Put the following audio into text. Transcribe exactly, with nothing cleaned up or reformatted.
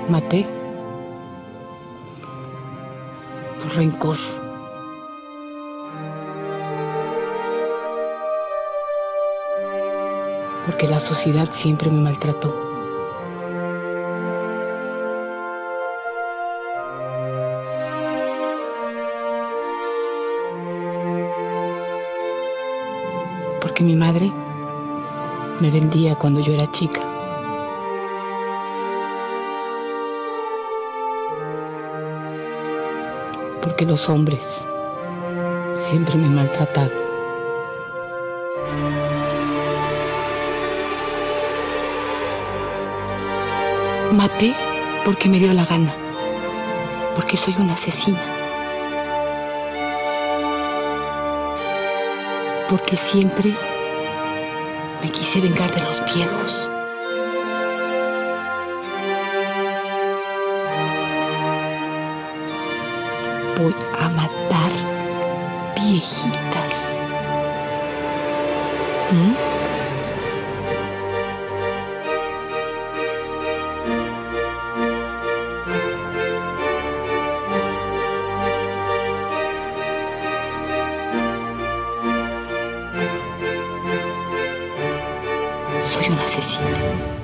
Maté por rencor. Porque la sociedad siempre me maltrató. Porque mi madre me vendía cuando yo era chica. Porque los hombres siempre me maltrataron. Maté porque me dio la gana, porque soy una asesina, porque siempre me quise vengar de los viejos. Voy a matar viejitas. ¿Mm? Soy un asesino.